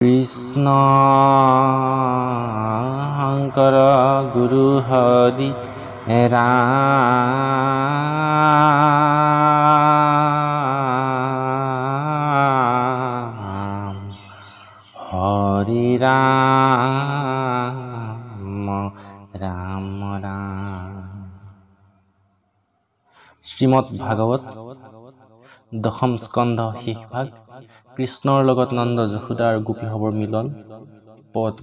কৃষ্ণ শংকৰ গুৰু হৰি ৰাম হৰি ৰাম ৰাম ৰাম। শ্ৰীমদ ভাগৱত দশম স্কন্ধ শেষ ভাগ। কৃষ্ণৰ লগত নন্দ যশোদা আৰু গোপীসৱৰ মিলন পদ।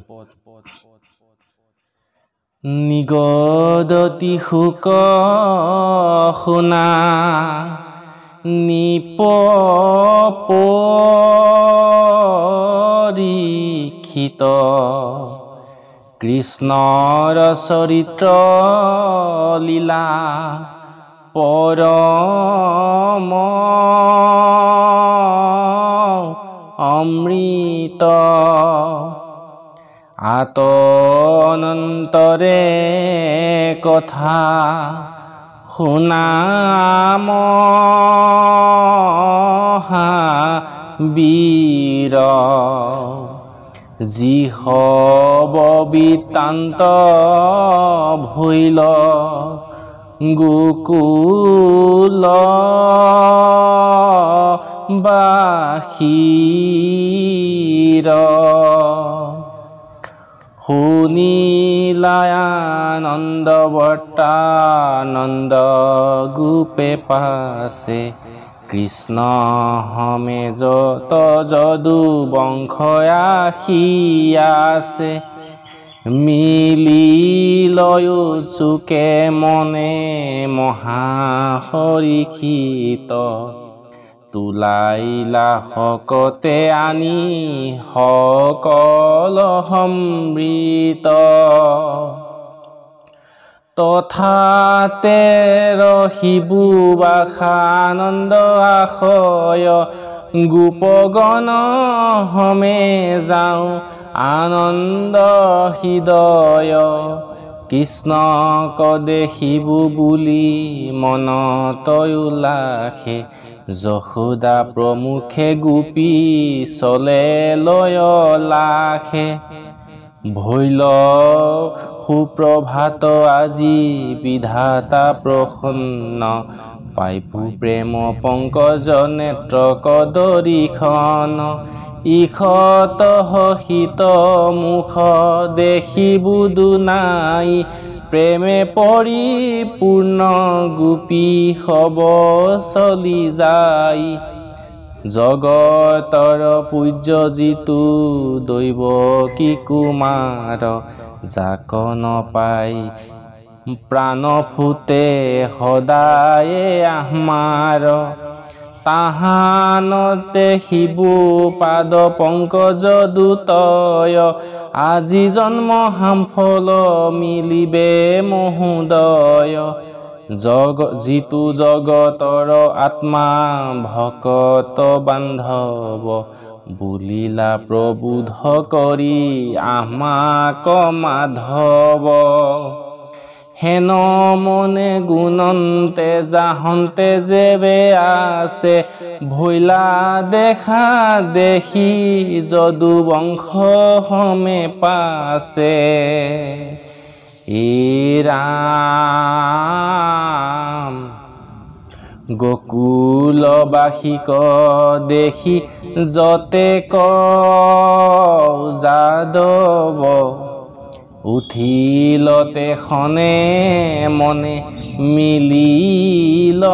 নিগদতি শুক শুনা নিপৰীক্ষিত কৃষ্ণৰ চৰিত্ৰ লীলা পৰম অমৃত আতনন্তৰে কথা শুনাম বীৰ যি হব বৃত্তান্ত ভৈল গোকুল বাসীৰ শুনিলায়ানন্দ বৰ্তানন্দ গোপে পাছে কৃষ্ণ হমে যত যদু বংশ আছে মিলি লয়ো চুকে মনে মহাহৰিষিত তুলাইলা শকতে আনি সকল সমৃত তথাতে ৰহিবু বাসানন্দ আশয় গোপগণ হমে যাওঁ আনন্দ হৃদয় কৃষ্ণক দেখিবু বুলি মনত উল্লাসে যশোদা প্ৰমুখে গোপী চলে লয় লাখে ভৈল সুপ্ৰভাত আজি বিধাতা প্ৰসন্ন পাইপু প্ৰেম পংকজ নেত্ৰ কদৰীখন ইখত হহিত মুখ দেখিবু দুনাই প্ৰেমে পৰিপূৰ্ণ গোপী হব চলি যায় জগতৰ পূজ্য যিটো দৈৱ কি কুমাৰ যাক নপাই প্ৰাণ ফুটে সদায়ে আমাৰ তাহানতে শিবু পাদ পংকজ দুতয় আজি জন্ম হামফল মিলিবে মহোদয় যিটো জগতৰ আত্মা ভকত বান্ধৱ বুলিলা প্ৰবোধ কৰি আমাক মাধৱ হেন মনে গুণন্তে যাহন্তে যেবে আছে ভৈলা দেখা দেখি যদু বংশ হমে পাছে ৰাম গোকুলবাসীক দেখি যতে ক যাদৱ উঠিলতে খনে মনে মিলিল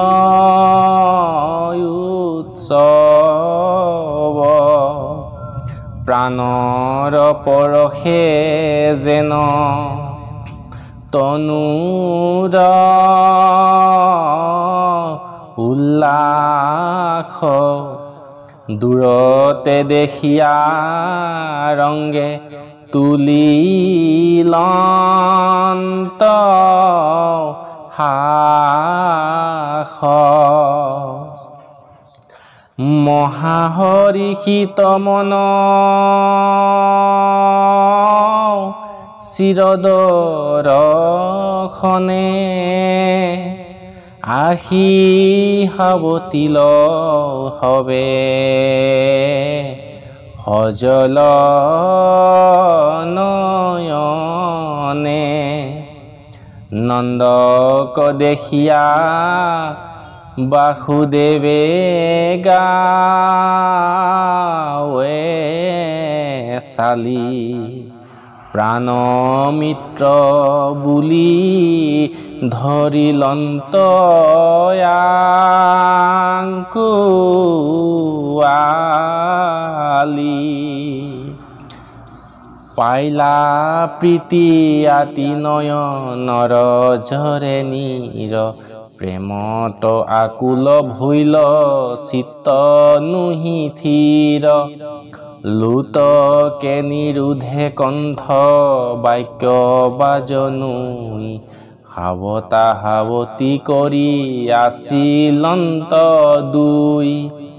উৎসৱ প্ৰাণৰ পৰশে যেন তনুৰ উল্লাস দূৰতে দেখিয়া ৰংগে তুলিলন্ত হাস মহাহৰিষিত মন চিৰদৰখনে আহি সাৱতিল হবে সজল নয়নে নন্দক দেখিয়া বাসুদেৱে গাৱে চালি প্ৰাণমিত্ৰ বুলি ধৰিলন্তয়াংকু আলি পাইলা প্ৰীতি আতি নয়নৰ ঝৰে নীৰ প্ৰেমত আকুল ভৈল চিত্ত নুহি থিৰ লুতকে নিৰুধে কণ্ঠ বাক্য বাজনুই সাৱতা সাৱতি কৰি আছিলন্ত দুই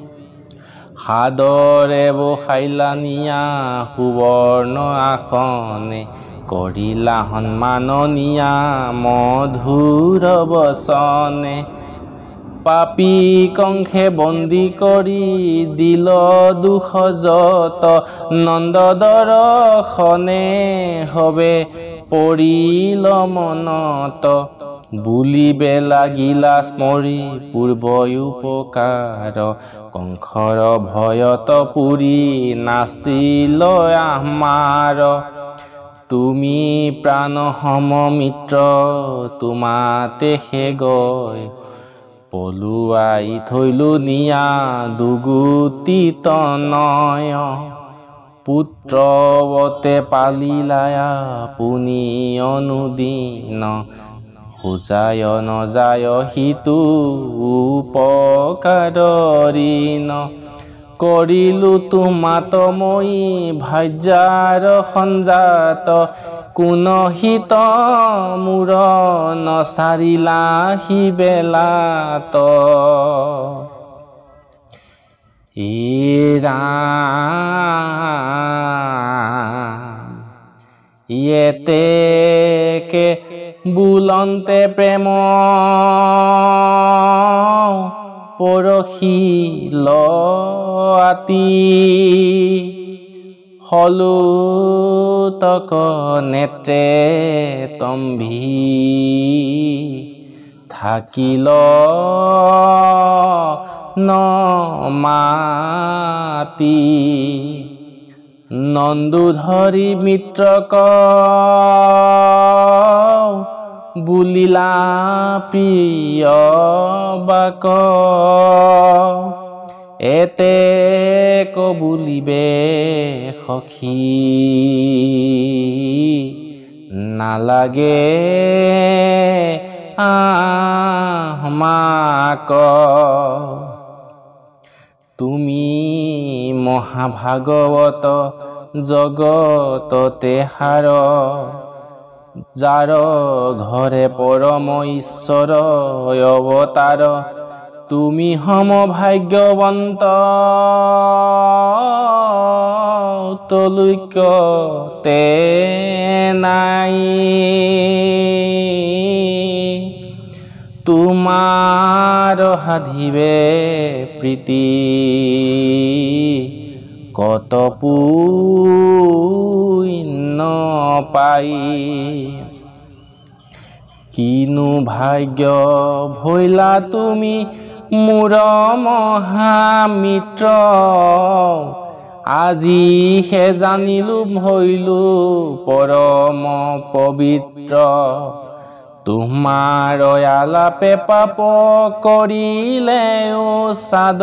সাদৰে বহাইলা নিয়া সুবৰ্ণ আসনে কৰিলা সন্মাননীয়া মধুৰ বচনে পাপী কংসে বন্দী কৰি দিল দুখ যত নন্দ দৰ্শনে হবে পৰিল মনত বুলিবে লাগিলা স্মৰি পূৰ্ব উপকাৰ কংসৰ ভয়ত পুৰি নাছিল আমাৰ তুমি প্ৰাণ সম মিত্ৰ তোমাতে হে গৈ পলুৱাই থৈলো নিয়া দুগুটি তনয় পুত্ৰৱতে পালিলায়া পুনি অনুদিন খোজায় নজায় সিটো উপকাৰীন কৰিলো তোমাত মই ভাজ্যাৰ সঞ্জাত কোন হিত মূৰ নচাৰিলা সিবেলাত ইয়েতেকে বুলন্তে প্ৰেম পৰখিল আতি হলুতক নেত্ৰে তম্ভি থাকিল নমাতি নন্দু ধৰি মিত্ৰক বুলিলা প্ৰিয় বাক এতে বুলিবে সখী নালাগে আমাক তুমি মহাভাগৱত জগততে সাৰ যাৰ ঘৰে পৰম ঈশ্বৰ অৱতাৰ তুমি সম ভাগ্যৱন্ত তলৈকতে নাই তোমাৰ সাধিবে প্ৰীতি কত পুণ্য পাই কিনো ভাগ্য ভৈলা তুমি মোৰ মহামিত্ৰ আজিহে জানিলো ভৈলো পৰম পবিত্ৰ তোমাৰ আলাপে পাপ কৰিলেও সাদ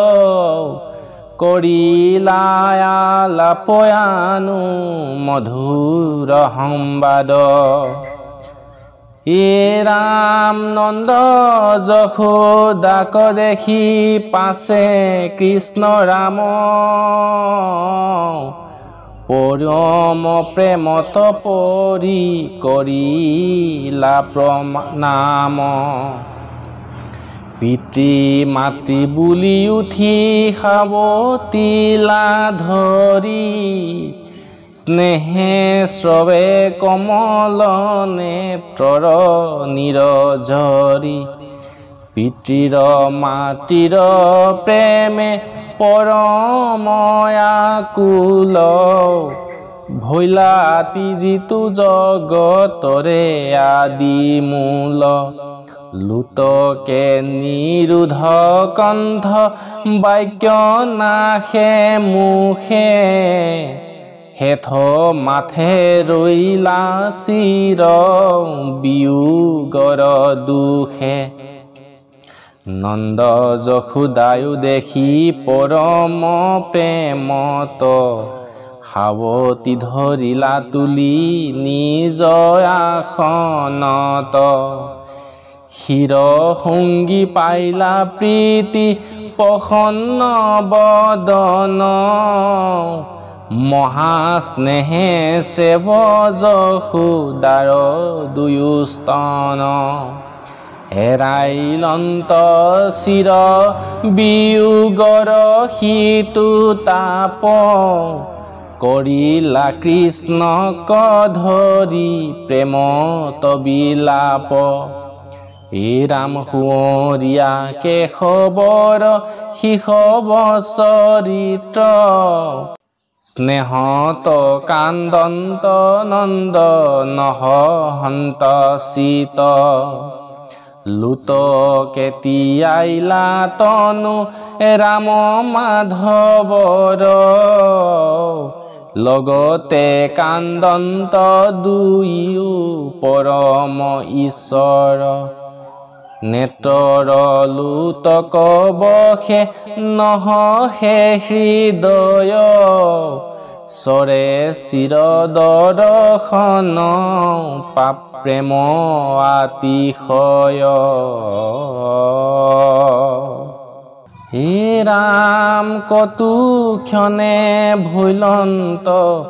কৰিলা আলাপয়ানো মধুৰ সংবাদ এ ৰাম নন্দ যশোদাক দেখি পাছে কৃষ্ণ ৰাম পৰম প্ৰেমত পৰি কৰিলা প্ৰণাম পিতৃ মাতৃ বুলি উঠি সাৱতিলা ধৰি স্নেহে শ্ৰৱে কমল নেত্ৰৰ নিৰঝৰি পিতৃৰ মাতৃৰ প্ৰেমে পৰময়াকুল ভৈলাতি যিটো জগতৰে আদি মূল লুতকে নিৰোধ কণ্ঠ বাক্য নাশে মুখে হেথ মাথে ৰৈলা চিৰ বিয়োগৰ দুখে নন্দ যশোদায়ো দেখি পৰম প্ৰেমত সাৱতি ধৰিলা তুলি নিজ আসনত শিৰ সংগী পাইলা প্ৰীতি প্ৰসন্ন বদন মহাস্নেহে সেৱ যশোদাৰ দুয়োস্তন এৰাইলন্ত চিৰ বিয়োগৰ সিটো তাপ কৰিলা কৃষ্ণক ধৰি প্ৰেমত বিলাপ ৰাম সুঁৱৰীয়া কেশৱৰ শিশৱ চৰিত্ৰ স্নেহত কান্দন্ত নন্দ নহন্ত চিত লুতকে তিয়াইলা তনু ৰাম মাধৱৰ লগতে কান্দন্ত দুয়ো পৰম ঈশ্বৰ নেত্ৰৰ লুতক বসে নহহে হৃদয় চৰে চিৰ দৰ্শন পাপ প্ৰেম আতিশয় হে ৰাম কতু ক্ষণে ভৈলন্ত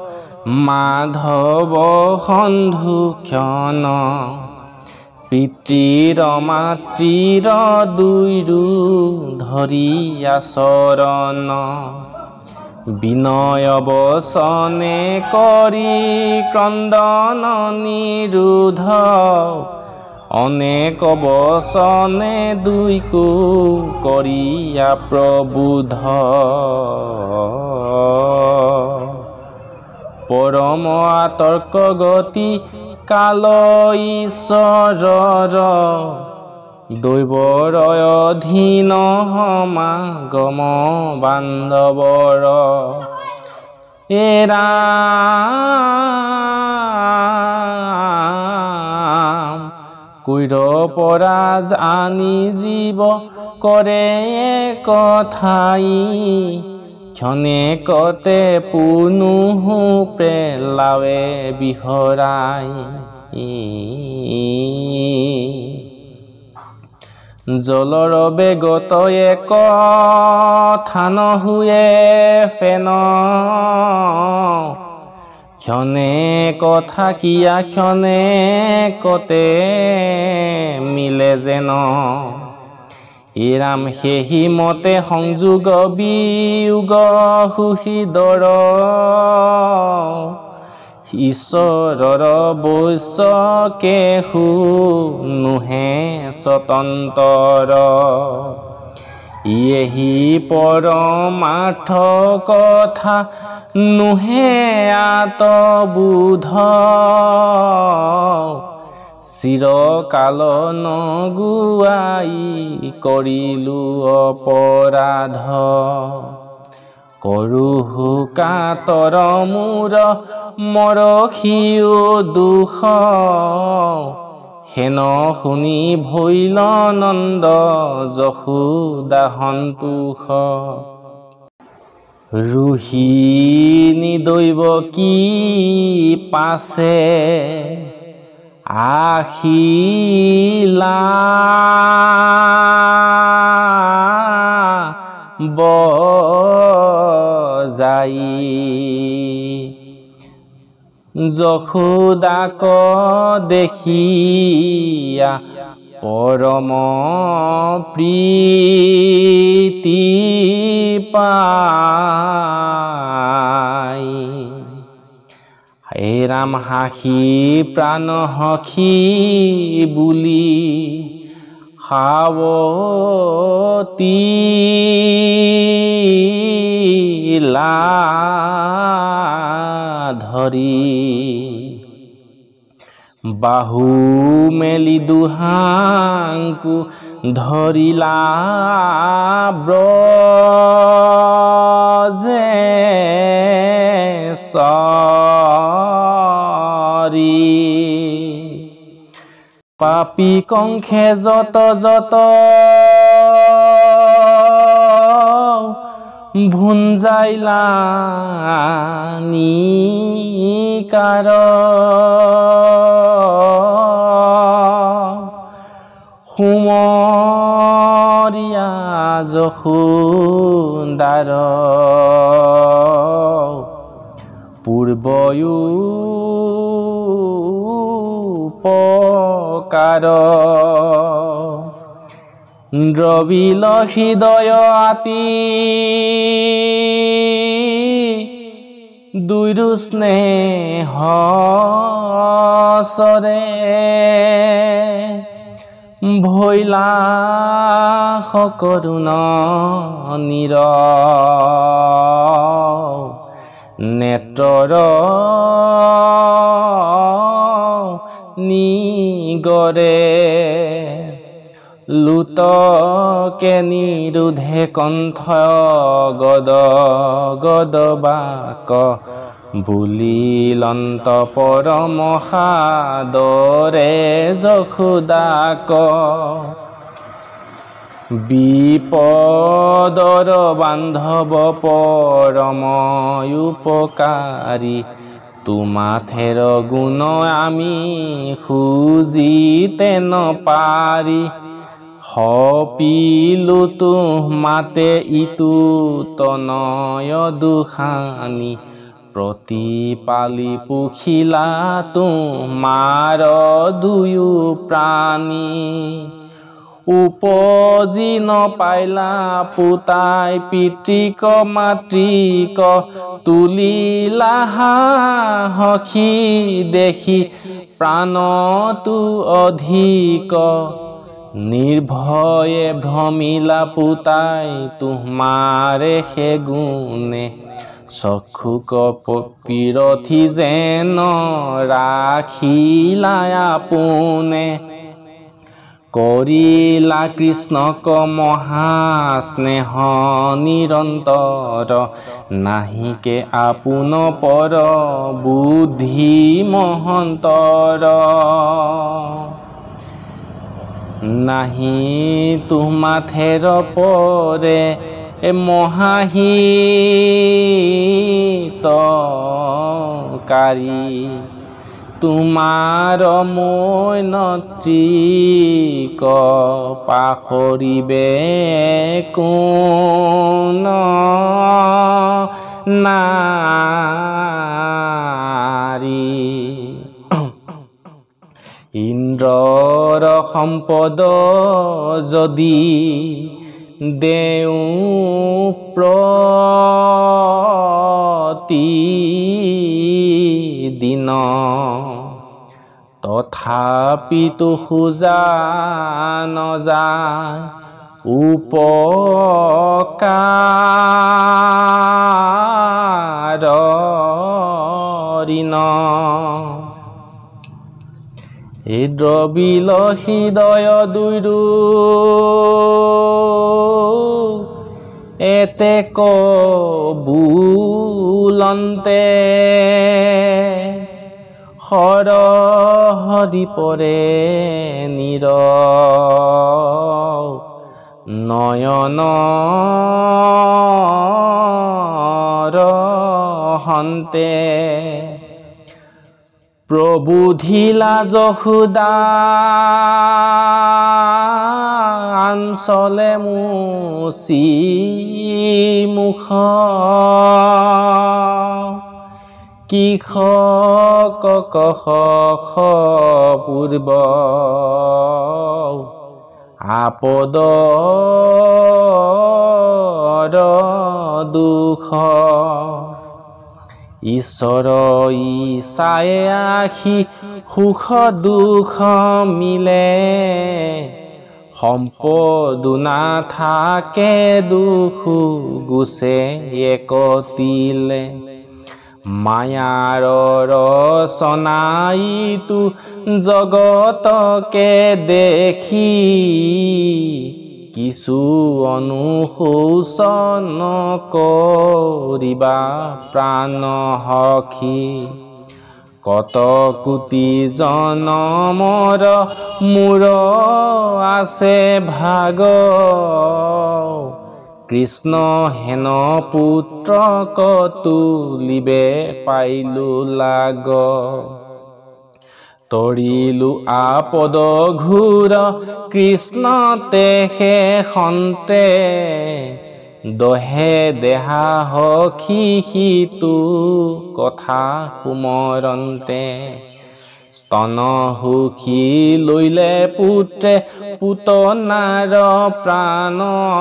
মাধৱ সন্ধু ক্ষণ পিতৃৰ মাতৃৰ দুয়ো ধৰিয়া চৰণ বিনয় বচনে কৰি ক্ৰন্দন নিৰোধ অনেক বচনে দুইকো কৰিয়া প্ৰবোধ পৰম আতৰ্ক গতি কাল ঈশ্বৰৰ দৈৱৰ অধীন সমাগম বান্ধৱৰ ৰাম কৈৰ পৰা জানি জীৱ কৰে কথাই ক্ষণে কতে পুনুহু প্ৰেলাৱে বিহৰাই জলৰ বেগত এক থান হুয়ে ফেন ক্ষণে কথা কিয়া ক্ষণে কতে মিলে যেন ৰাম সেহি মতে সংযোগ বিয়োগ সুহৃদৰ ঈশ্বৰৰ বৈশ্য কেহু নোহে স্বতন্তৰ ইয়েহি পৰমাৰ্থ কথা নোহে আতবোধ চিৰকাল নগুৱাই কৰিলো অপৰাধ কৰোহু কাতৰ মূৰ মৰখিও দুখ হেন শুনি ভৈল নন্দ যশোদা সন্তোষ ৰোহিণী দৈৱ কি পাছে আহিলা বজাই যশোদাক দেখিয়া পৰম প্ৰীতি পাই হে ৰাম হাসি প্ৰাণ সখী বুলি সাৱতি ধৰি বাহু মেলি দুহাংকু ধৰিলা ব্ৰজেশ্বৰী পাপী কংখে যত যত ভুঞ্জাইলা নিকাৰ সুমৰিয়া যশোদাৰ পূৰ্বয়ো পকাৰ দ্ৰবিল হৃদয় আতি দুইৰো স্নেহচৰে ভৈলা সকৰুণ নিৰ নেত্ৰৰ নিগৰে লুতকে নিৰুধে কণ্ঠ গদ গদ বাক বুলিলন্ত পৰম সাদৰে যশোদাক বিপদৰ বান্ধৱ পৰম উপকাৰী তোমাথেৰ গুণ আমি খুজিতে নপাৰি সপিলো তোমাতে ইটো তনয় দুখানি প্ৰতিপালি পুখিলা তোমাৰ দুয়ো প্ৰাণী উপজি নপাইলা পুতাই পিতৃক মাতৃক তুলিলা হাঁহি দেখি প্ৰাণটো অধিক নিৰ্ভয়ে ভ্ৰমিলা পুতাই তোমাৰে হে গুণে চক্ষুক পিৰথি যেন ৰাখিলা আপোনে কৰিলা কৃষ্ণক মহাস্নেহ নিৰন্তৰ নাহিকে আপোন পৰ বুদ্ধি মহন্তৰ নাহি তোমাথেৰ পৰে মহাহিতকাৰী তোমাৰ মৈনত্ৰীক পাহৰিবে কোন নাৰী ইন্দ্ৰৰ সম্পদ যদি দেও প্ৰতিদিন তথাপিতো খোজা নযায় উপকাৰ ঋণ এই দ্ৰবিল হৃদয় দুইৰো এতে কবুলন্তে হৰহৰি পৰে নিৰ নয়নৰ হন্তে প্ৰবোধিলা যশোদা আঞ্চলে মুচি মুখ কৃষক পূৰ্ব আপদৰ দুখ ঈশ্বৰ ইচ্ছায়ে আখি সুখ দুখ মিলে সম্পদো নাথাকে দুখো গুছে একতিলে মায়াৰ ৰচনাইতো জগতকে দেখি কিছু অনুশোচন কৰিবা প্ৰাণ সখী কত কোটি জনমৰ মোৰ আছে ভাগ কৃষ্ণ হেন পুত্ৰক তুলিবে পাইলো লাগ তৰিলো আপদ ঘূৰ কৃষ্ণতে শেষন্তে দহে দেহা সখী সিটো কথা সুমৰন্তে স্তন সুখী লইলে পুত্ৰে পুতনাৰ প্ৰাণ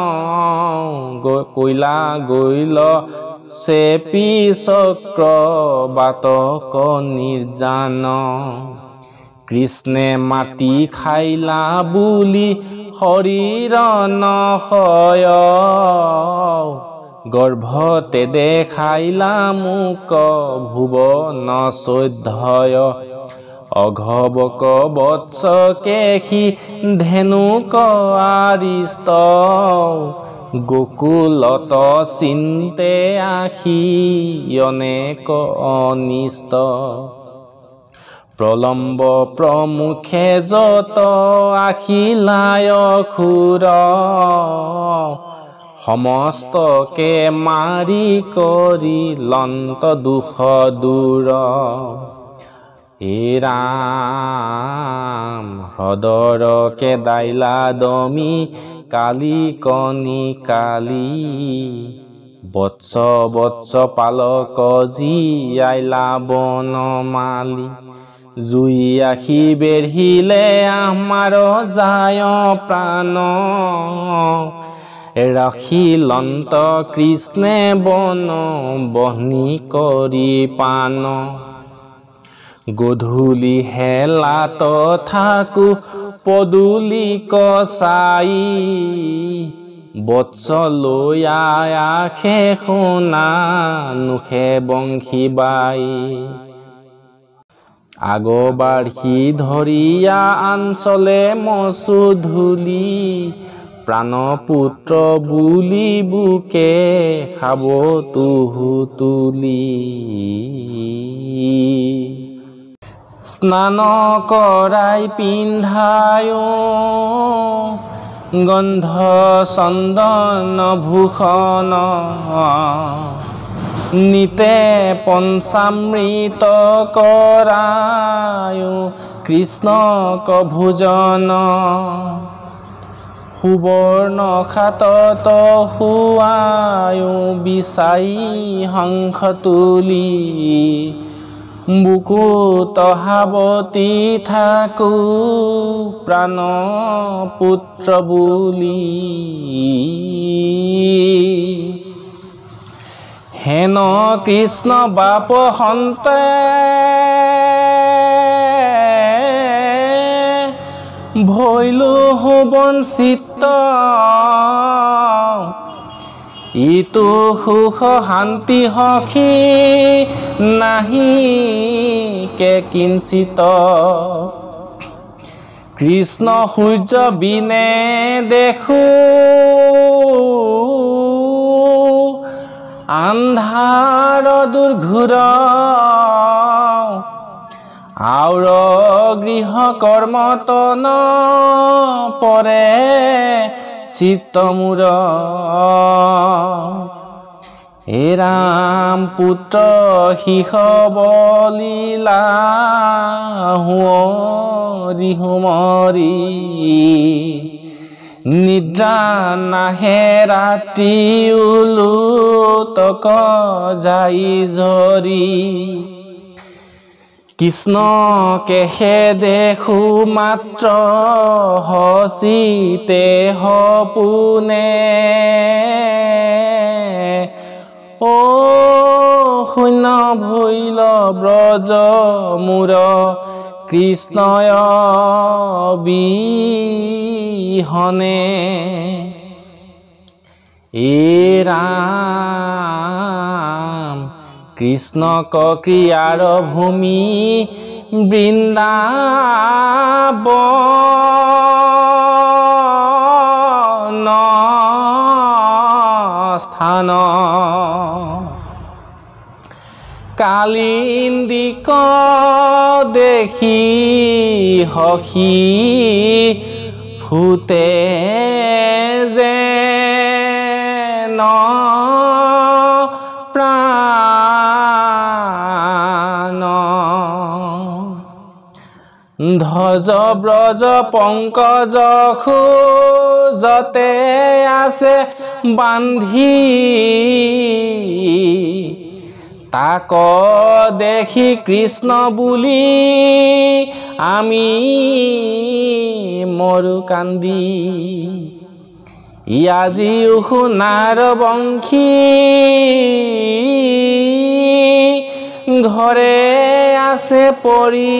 কৈলা গৈল চেপি চক্ৰ বাতক নিৰ্জান কৃষ্ণে মাটি খাইলা বুলি শৰীৰ নশয় গৰ্ভতে দেখাইলা মোক ভুৱন চৈধ্যয় অঘবক বৎসকে সি ধেনুক আৰিষ্ট গোকুলত চিন্তে আখি অনেক অনিষ্ট প্ৰলম্ব প্ৰমুখে যত আখিলায় খুৰ সমস্তকে মাৰি কৰি লন্ত দুখ দূৰ হে ৰাম হ্ৰদৰকে দাইলা দমি কালি কণী কালি বৎস বৎস পালক জীয়াইলা বনমালি জুই আখি বেঢ়িলে আমাৰ যায় প্ৰাণ ৰাখি লন্ত কৃষ্ণে বন বহ্নি কৰি পান গধূলি হেলাত থাকো পদূলি কচাই বৎস লৈ আখে শুনা নুখে বংশী বাই আগবাঢ়ি ধৰিয়া আঞ্চলে মচু ধূলি প্ৰাণপুত্ৰ বুলি বুকে খাব তুহু তুলি স্নান কৰাই পিন্ধায়ো গন্ধ চন্দন ভূষণ নিতে পঞ্চামৃত কৰায়ো কৃষ্ণক ভোজন সুবৰ্ণ খাতত শুৱায়ো বিচাই শংখ তুলি বুকুত সাৱতি থাকো প্ৰাণ পুত্ৰ বুলি হেন কৃষ্ণ বাপ সন্তে ভৈলো বঞ্চিত ইটো সুখ শান্তি সখী নাহি কে কিঞ্চিত কৃষ্ণ সূৰ্য বিনে দেখো আন্ধাৰ দুৰ্ঘোৰ আউৰ গৃহ কৰ্মত ন পৰে চিত্ত মোৰ হে ৰাম পুত্ৰ শিষ বলিলা হুঁৱৰি হুমৰি নিদ্ৰা নাহে ৰাতি উলুতক যাই ঝৰি কৃষ্ণকেহে দেখো মাত্ৰ হচিতে সপোনে ও শূন্য ভৈল ব্ৰজ মোৰ কৃষ্ণয় বি বিহনে এ ৰাম কৃষ্ণক ক্ৰিয়াৰ ভূমি বৃন্দাবন স্থান কালিন্দিক দেখি হসি ফুটে যেন প্ৰাণ ধ্বজ ব্ৰজ পংকজ খোজতে আছে বান্ধি তাক দেখি কৃষ্ণ বুলি আমি মৰু কান্দি আজিও সোণাৰ বংশী ঘৰে আছে পৰি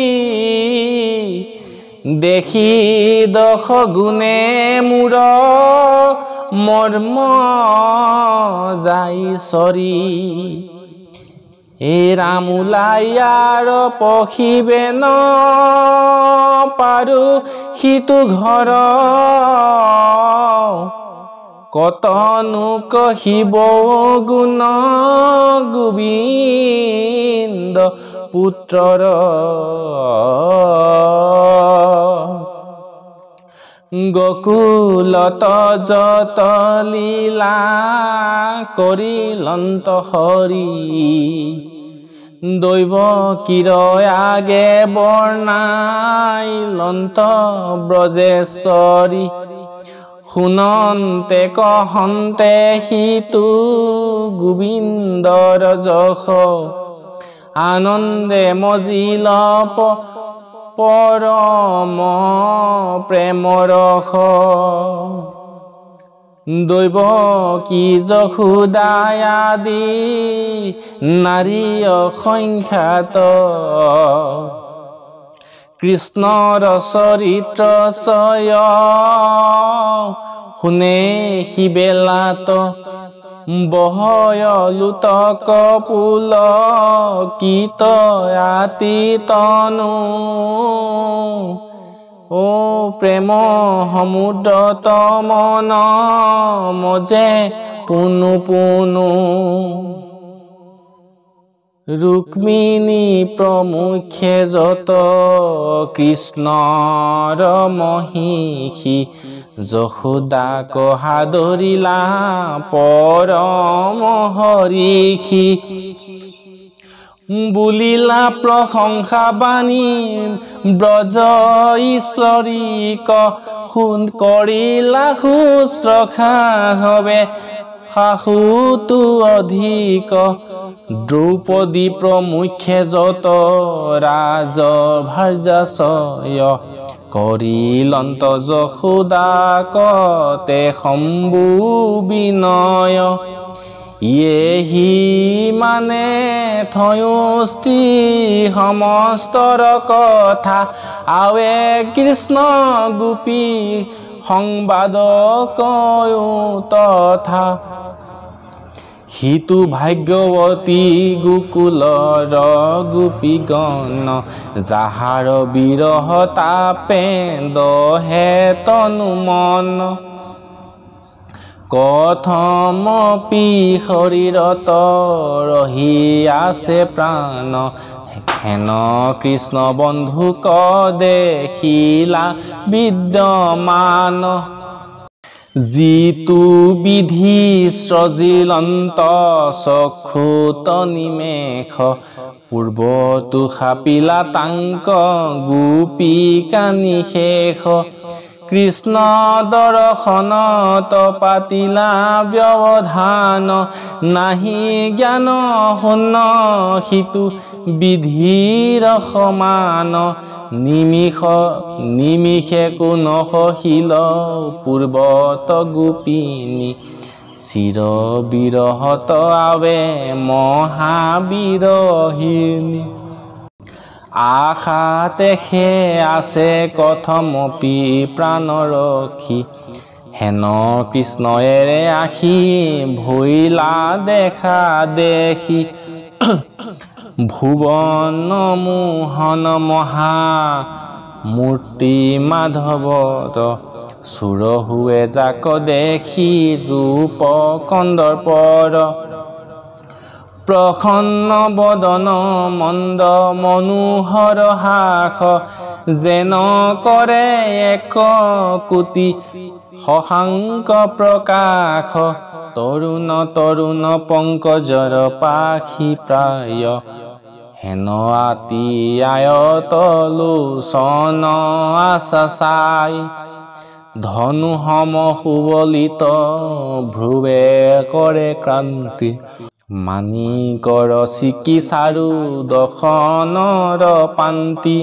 দেখি দশ গুণে মূৰ মৰ্ম যাই চৰি এই ৰাম ওলাইয়াৰ পখিবে ন পাৰো সিটো ঘৰ কতনো কহিব গুণ গোবিন্দ পুত্ৰৰ গকুলত যত লীলা কৰিলন্ত হৰি দৈৱ কিৰয়াগে বৰ্ণাইলন্ত ব্ৰজেশ্বৰী শুনন্তে কহন্তে সিটো গোবিন্দৰ যশ আনন্দে মজিল পৰম প্ৰেমৰ দৈৱ কি যশোদায়াদি নাৰী অসংখ্যাত কৃষ্ণৰ চৰিত্ৰ চয় শুনে সিবেলাত বহয় লুতক পুল কীত আতি তনু ও প্ৰেম সমুদ্ৰত মন মজে পুনু পুনু ৰুক্মিণী প্ৰমুখে যত কৃষ্ণৰ মহিষী যশোদাক সাদৰিলা পৰম হৰিষী বুলিলা প্ৰশংসা বাণী ব্ৰজ ঈশ্বৰীক শুন কৰিলা শুশ্ৰূষা হবে শাহুটো অধিক দ্ৰৌপদী প্ৰমুখে যত ৰাজ ভাৰ্যাশয় কৰিলন্ত যশোদাকতে শম্ভু বিনয় ইয়েহি মানে থয়ুষ্টি সমস্তৰ কথা আৱে কৃষ্ণ গোপী সংবাদ কয়ো তথা সিটো ভাগ্যৱতী গোকুলৰ গোপীগণ যাহাৰ বিৰহ তাপে দহে তনু মন কথমপি শৰীৰত ৰহি আছে প্ৰাণ হেন কৃষ্ণ বন্ধুক দেখিলা বিদ্যমান যিটো বিধি সৃজিলন্ত চক্ষুত নিমেষ পূৰ্বতো সাপিলা তাংক গোপিকা নিশেষ কৃষ্ণ দৰ্শনত পাতিলা ব্যৱধান নাহি জ্ঞান শূন্য সিটো বিধিৰ সমান নিমিষে কোন সহিল পূৰ্বত গোপিনী চিৰ বিৰহত আৱে মহাবিৰহিনী আশাতে সে আছে কথমপি প্ৰাণৰক্ষী হেন কৃষ্ণয়েৰে আহি ভৈলা দেখা দেখি ভুৱন মোহন মহা মূৰ্তি মাধৱত চুৰ হুৱে যাক দেখি ৰূপ কন্দৰ্পৰ প্ৰসন্ন বদন মন্দ মনোহৰ হাস যেন কৰে এক কোটি শশাংক প্ৰকাশ তৰুণ তৰুণ পংকজৰ পাখি প্ৰায় হেন আতি আয়ত লোচন আশা চাই ধনু সম সুবলিত ভ্ৰুৱে কৰে ক্ৰান্তি মানিকৰ চিকিচাৰু দশনৰ পান্তি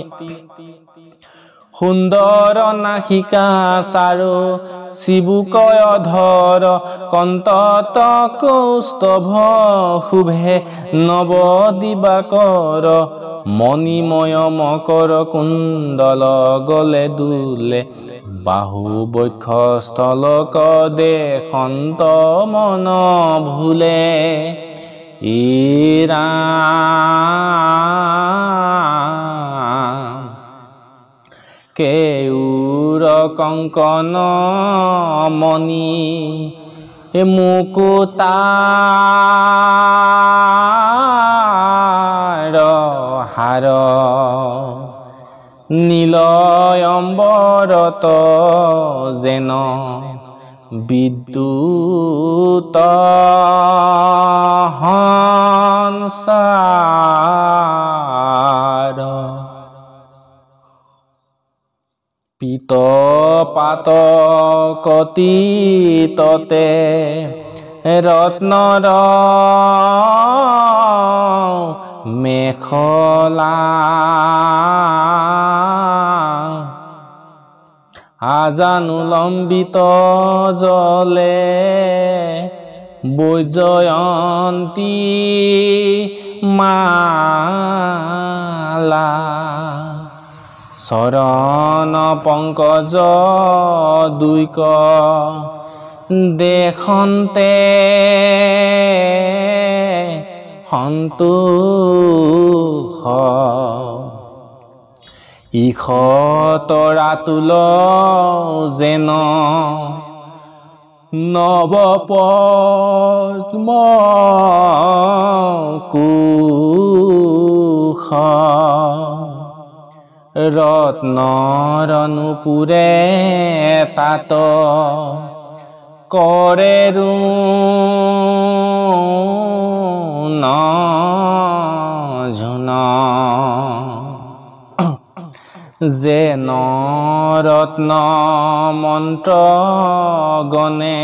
সুন্দৰ নাসিকা চাৰু চিবুকয় ধৰ কন্তত কৌস্তভ শুভে নৱ দিবাকৰ মণিময় মকৰ কুণ্ডল গলে দুলে বাহু বক্ষ স্থলক দেশন্ত মন ভুলে কেউৰ কংকন মণি মুকুতাৰ হাৰ নীলয়ম্বৰত যেন বিদ্যুত সংসাৰ পিত পাত কতিততে ৰত্নৰ মেখলা আজানুলম্বিত জলে বৈজয়ন্তী মালা চৰণ পংকজ দুইক দেখন্তে সন্তোষ ইখ তৰাতুল যেন নৱ পদ্ম কুশ ৰত্নৰ নুপুৰে তাত কৰে ঝুন যেন ৰত্ন মন্ত্ৰ গণে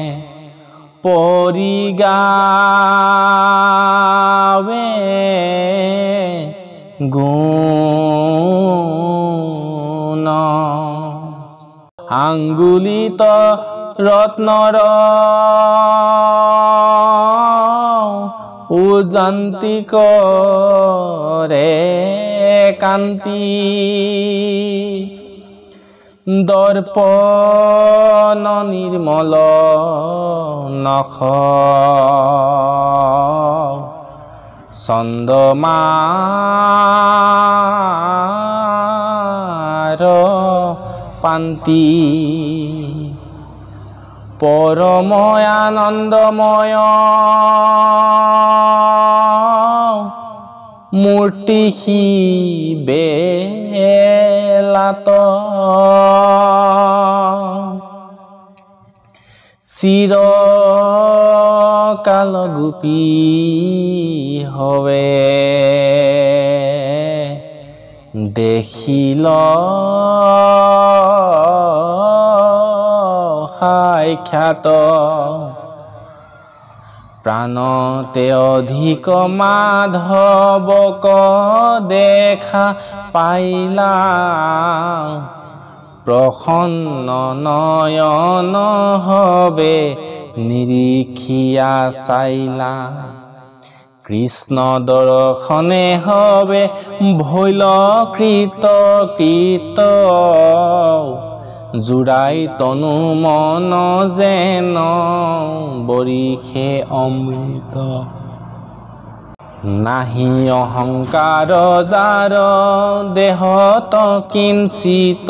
পৰিগাৱে গুণ আঙ্গুলিত ৰত্নৰ উজান্তিক ৰে কান্তি দৰ্পণ নিৰ্মল নখ চন্দ্ৰমাৰ পান্তি পৰময় আনন্দময় মূৰ্তি বেলাত চিৰকাল গোপী হৱে দেখিল সাক্ষাৎ প্ৰাণতে অধিক মাধৱক দেখা পাইলা প্ৰসন্ন নয়ন হবে নিৰীক্ষিয়া চাইলা কৃষ্ণ দৰ্শনে হবে ভৈল কৃত কৃত জুৰাই তনু মন যেন বৰিষে অমৃত নাহি অহংকাৰ যাৰ দেহত কিঞ্চিত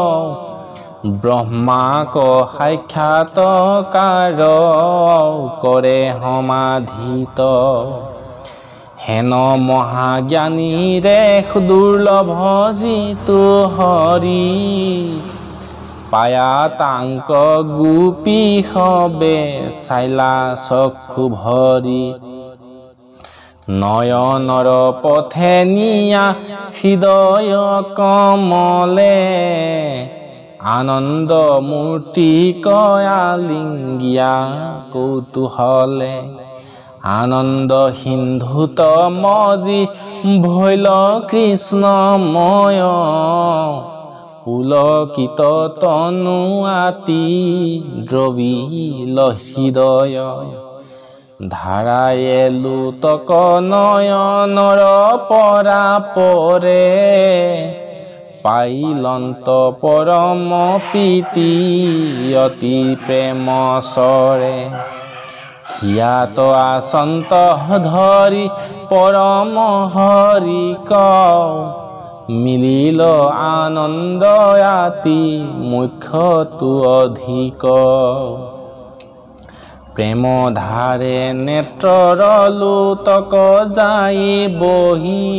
ব্ৰহ্মাক সাক্ষাৎকাৰ কৰে সমাধিত হেন মহাজ্ঞানীৰে দুৰ্লভ যিটো হৰি পায়া তাংক গোপী হবে চাইলা চক্ষু ভৰি নয়নৰ পথে নিয়া হৃদয় কমলে আনন্দ মূৰ্তি কয়ালিংগিয়া কৌতূহলে আনন্দ সিন্ধুত মজি ভৈল কৃষ্ণময় পুলকিত তনু আতি দ্ৰবিল হৃদয় ধাৰায়ে লোতক নয়নৰ পৰা পৰে পাইলন্ত পৰম প্ৰীতি অতি প্ৰেম চৰে হিয়াত আচন্ত ধৰি পৰম হৰিক মিলিল আনন্দ আতি মুখ্যটো অধিক প্ৰেম ধাৰে নেত্ৰৰ লোতক যাই বহি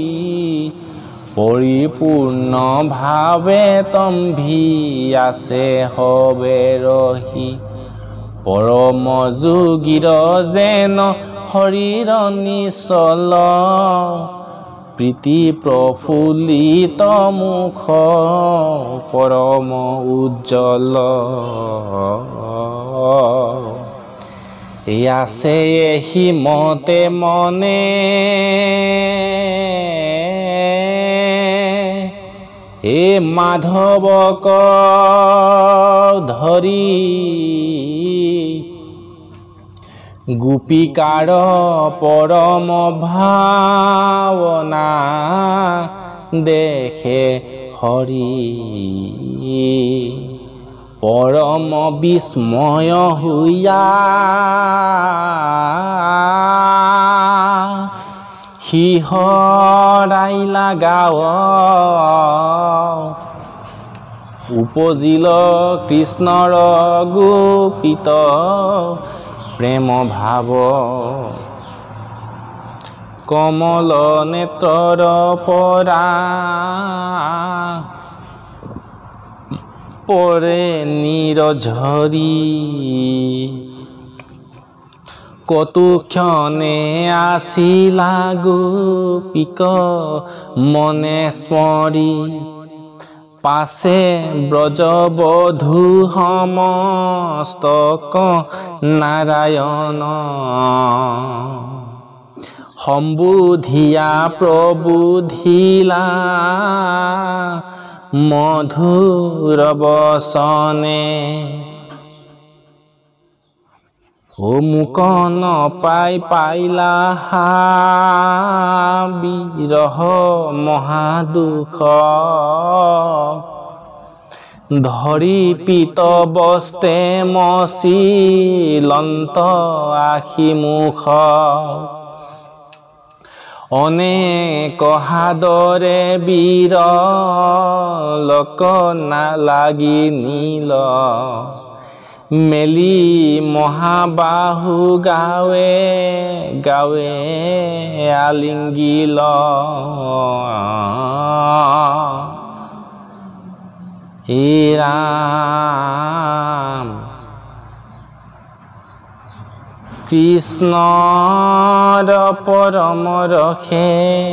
পৰিপূৰ্ণ ভাৱে তম্ভি আছে হবে ৰহি পৰম যোগীৰ যেন শৰীৰ নিচল প্ৰীতি প্ৰফুল্লিত মুখ পৰম উজ্জ্বল আছে এহি মতে মনে এ মাধৱক ধৰি গোপিকাৰ পৰম ভাৱনা দেখে হৰি পৰম বিস্ময় হৈয়া শিহৰাইলা গাঁও উপজিল কৃষ্ণৰ গোপিত প্ৰেম ভাৱ কমল নেত্ৰৰ পৰা পৰে নিৰঝৰি কতু ক্ষণে আছিলা গোপিক মনে স্মৰি পাছে ব্ৰজবধূ সমস্তক নাৰায়ণ সম্বোধিয়া প্ৰবোধিলা মধুৰ বচনে ও মুক পাইলা বিৰহ মহাদুখ ধৰি পিত বস্তে মচিলন্ত আখি মুখ অনেক হাদৰে বিৰলক নালাগি নীল মেলি মহাবাহু গাৱে গাৱে আলিংগিল হে ৰাম কৃষ্ণৰ পৰম ৰসে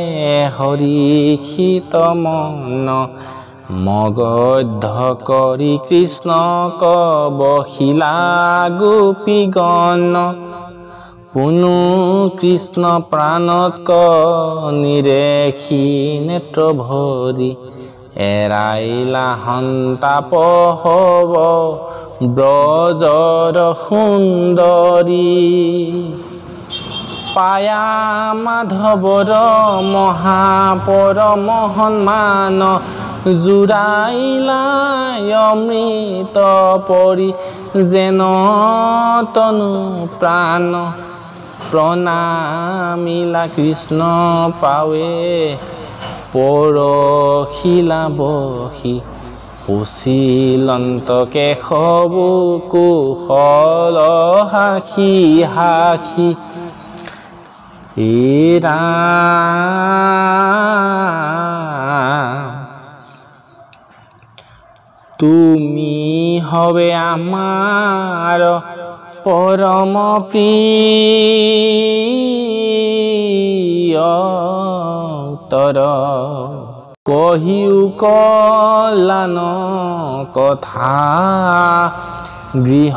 হৰিষিত মন মগধ কৰি কৃষ্ণক বহিলা গোপীগণ পুনু কৃষ্ণ প্ৰাণত নিৰেখি নেত্ৰ ভৰি এৰাইলা সন্তাপ হব ব্ৰজৰ সুন্দৰী পায়া মাধৱৰ মহাপৰম সন্মান জুৰাইলাই অমৃত পৰি যেন তনু প্ৰাণ প্ৰণামিলা কৃষ্ণ পাৱে পৰশিলা বহি পুছিলন্ত কেশৱু কুশল সাক্ষী সাক্ষী তুমি হবে আমার পরম প্রিয়তর কহিও কল্যাণ কথা গৃহ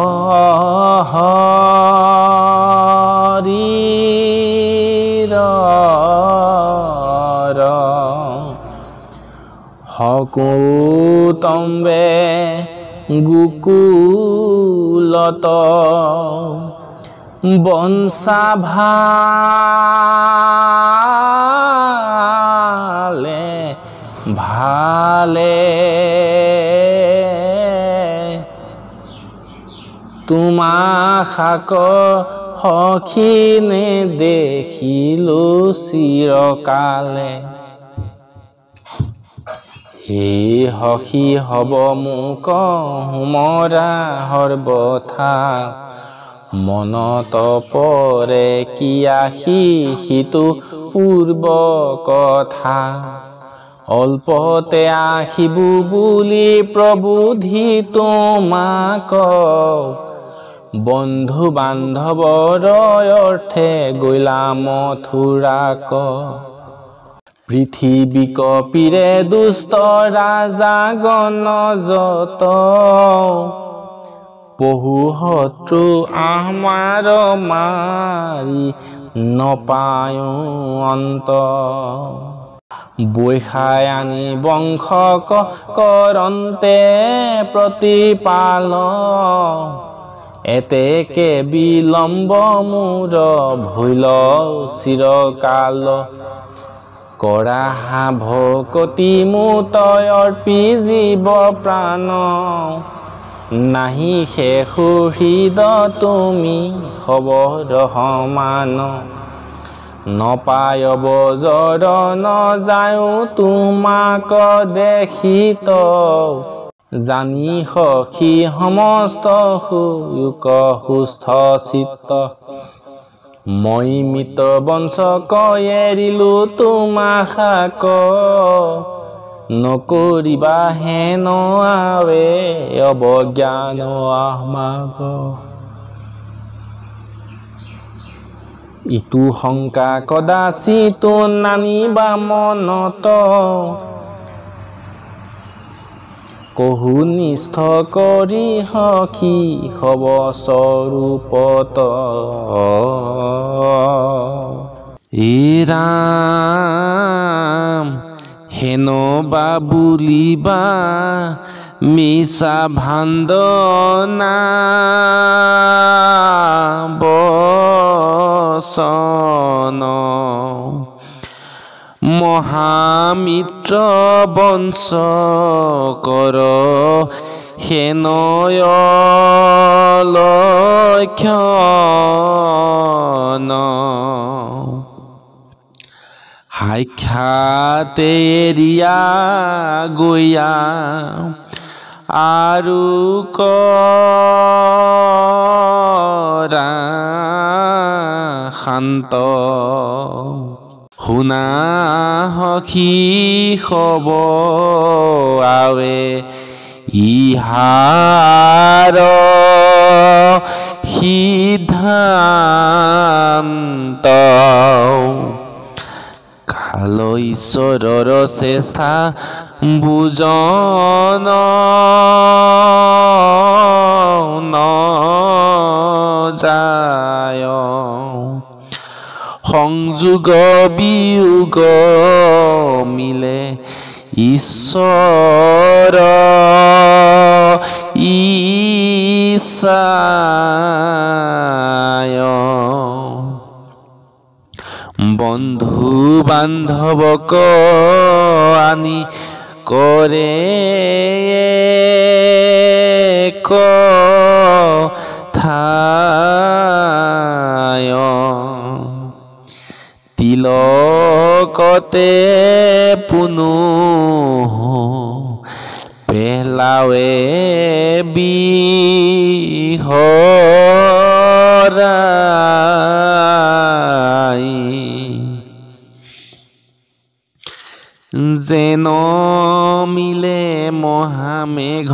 হকুতম্বে গোকুলত বংশাভালে ভালে তোমাশাক সখীনে দেখিলো চিৰকালে হে সখী হব মোক হুমৰা সৰ্বথা মনত পৰে কি আহি সিটো পূৰ্ব কথা অল্পতে আহিবু বুলি প্ৰবোধি তোমাক বন্ধু বান্ধৱৰ অৰ্থে গৈলা মথুৰাক পৃথিৱী কপিৰে দুষ্ট ৰাজা গণ যত পহু শত্ৰু আমাৰ মাৰি নপায়ো অন্ত বৈখাই আনি বংশক কৰন্তে প্ৰতিপাল এতেকে বিলম্ব মোৰ ভৈল চিৰকাল কৰা ভকতি মুতয় অৰ্পি জীৱ প্ৰাণ নাহি শেষ হৃদ তুমি খবৰ সমান নপায় বজৰ নযায়ো তোমাক দেখিত জানি সখী সমস্ত সুখ সুস্থ চিত্ত মই মৃত বঞ্চক এৰিলো তোমাশাক নকৰিবা হেন আৱে অৱজ্ঞান আমাক ইটো শংকা কদাচিত নানিবা মনত কহু নিষ্ঠ কৰি সখী হব স্বৰূপত ৰাম হেন বা বুলিবা মিছা ভান্দনা বচন মহামিত্ৰ বংশ কৰ হেনয় লক্ষণ সাক্ষাতে এৰিয়া গৈয়া আৰু কৰা শান্ত শুনা সখী খব আৱে ইহাৰ সিদ্ধান্ত কাল ঈশ্বৰৰ চেষ্টা বুজন যায় সংযোগ বিয়োগ মিলে ঈশ্বৰ ইচ্ছায় বন্ধু বান্ধৱক আনি কৰে কথায় তিলকতে পুনুহ পেলাৱে বিহৰাই যেন মিলে মহামেঘ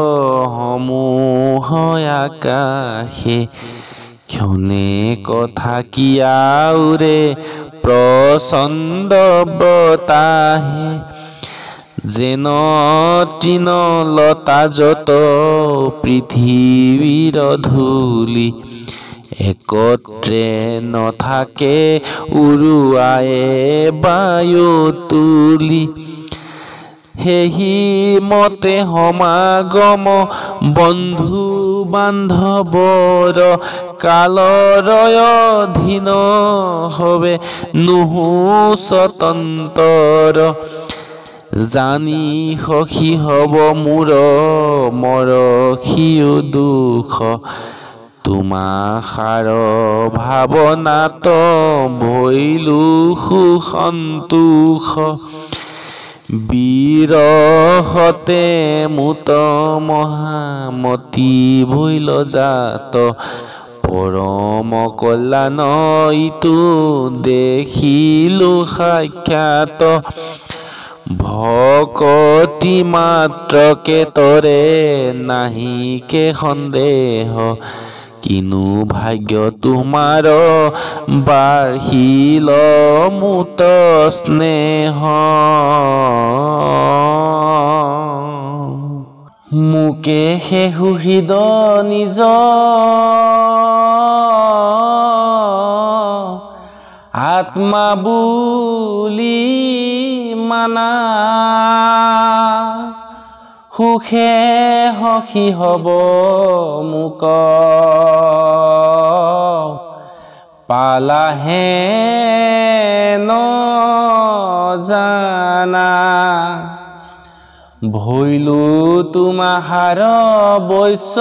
সমূহ আকাশে ক্ষণে কথা কিয়াউৰে প্ৰচণ্ড বতাহে যেন তৃণলতা যত পৃথিৱীৰ ধূলি একত্ৰে নথাকে উৰুৱায়ে বায়ু তুলি সেহি মতে সমাগম বন্ধু বান্ধৱৰ কালৰয় অধীন হবে নুহু স্বতন্ত্ৰ জানি সখী হব মোৰ মৰসিও দুখ তোমাষাৰ ভাৱনাত ভৈলো সুসন্তোষ বিৰহতে মুত মহামতি ভৈল জাত পৰম কল্যাণ ইটো দেখিলো সাক্ষাৎ ভকতি মাত্ৰকে তৰে নাহিকে সন্দেহ কিনো ভাগ্য তোমাৰ বাৰ্হিল মুত স্নেহ মোকে শেহু হৃদ নিজ আত্মা বুলি মানা সুখে সখী হব মোক পালাহে নজানা ভৈলো তোমাহাৰ বৈশ্য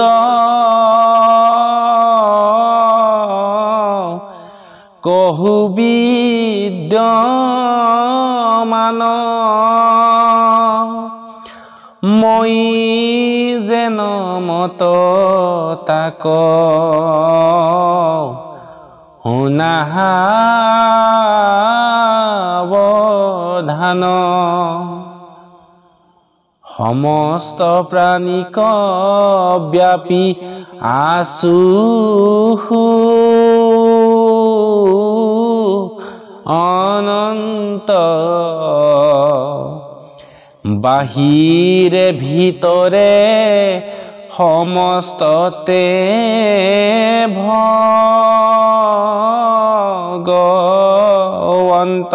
কহু বিদ্যমান মই যেন মত তাক শুনাহাৱধান সমস্ত প্ৰাণীক ব্যাপী আছো অনন্ত বাহিৰে ভিতৰে সমস্ততে ভগৱন্ত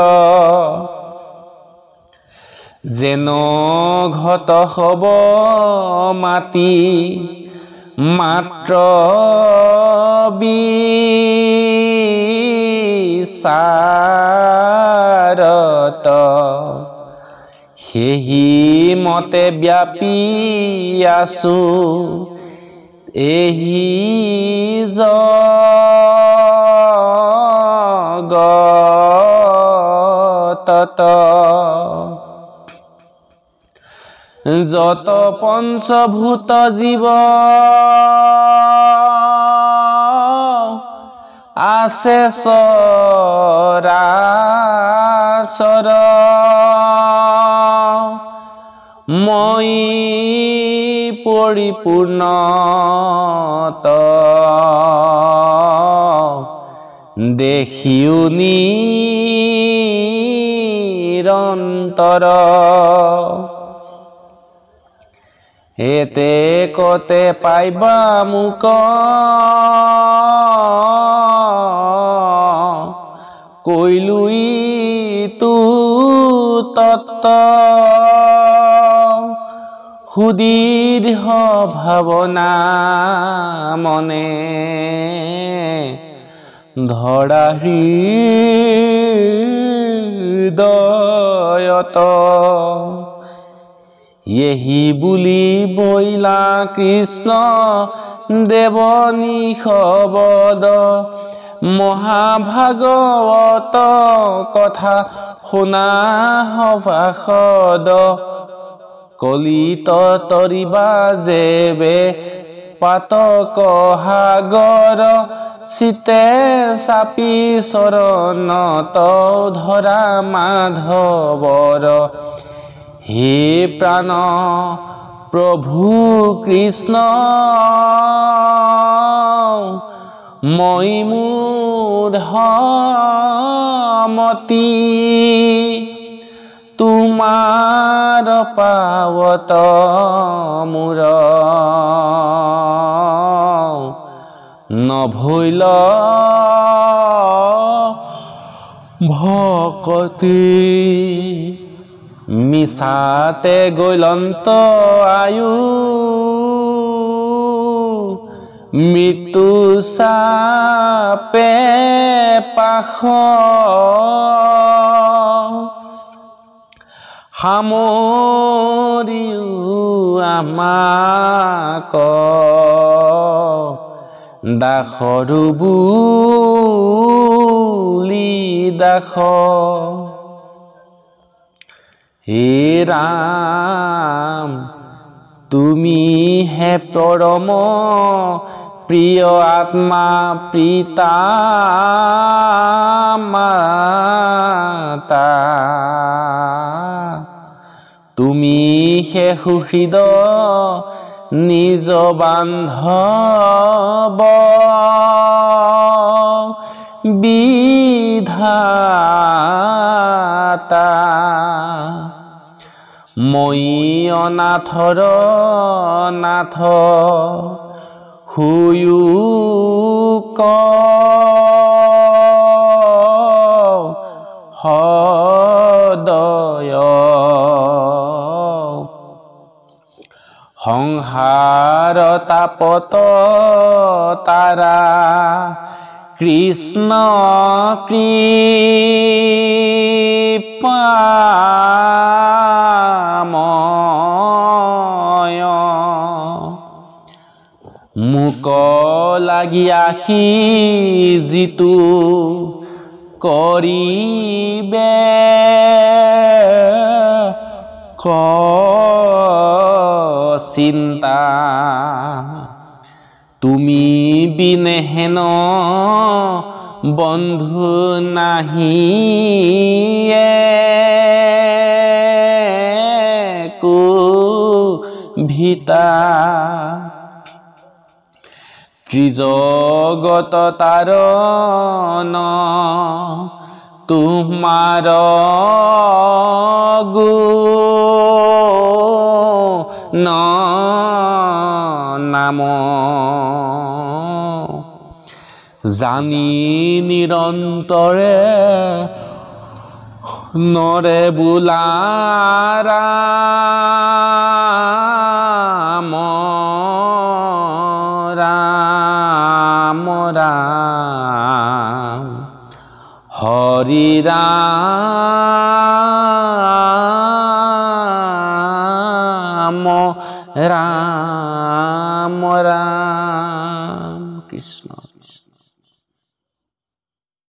যেন ঘট হব মাতি মাত্ৰ বিচাৰত সেহি মতে ব্যাপী আছো এহি জগতত যত পঞ্চভূত জীৱ আছে চৰাচৰ মই পৰিপূৰ্ণত দেখিও নিৰন্তৰ এতে কতে পাইবা মোক কৈলুই তু তত্ত্ব সুদীৰ্ঘ ভাৱনা মনে ধৰা হৃদয়ত এহি বুলি বইলা কৃষ্ণ দেৱনী শবদ মহাভাগৱত কথা শুনা সভাসদ কলিত তৰিবা যেবে পাতক সাগৰ চিতে চাপি চৰণত ধৰা মাধৱৰ হে প্ৰাণ প্ৰভু কৃষ্ণ মই মূঢ়মতি তোমাৰ পাৱত মোৰ নভৈল ভকতি মিছাতে গৈলন্ত আয়ু মৃত্যু চাপে পাশ সামৰিও আমাক দাসৰু বুলি দাস হে ৰাম তুমি হে পৰম প্ৰিয় আত্মা পিতা মাতা তুমি হে সুহৃদ নিজ বান্ধৱ বিধাতা মই অনাথৰ নাথ হুয়ো সদয় সংসাৰ তাপত তাৰা কৃষ্ণ কৃপাময় মোক লাগি আহি যিটো কৰিবে চিন্তা তুমি বিনে হেন বন্ধু নাহি একো ভিতা ত্ৰিজগত তাৰণ তোমাৰ গুণ নাম জানি নিৰন্তৰে নৰে বোলা ৰাম ৰাম ৰাম হৰি ৰাম ৰাম ৰাম কৃষ্ণ।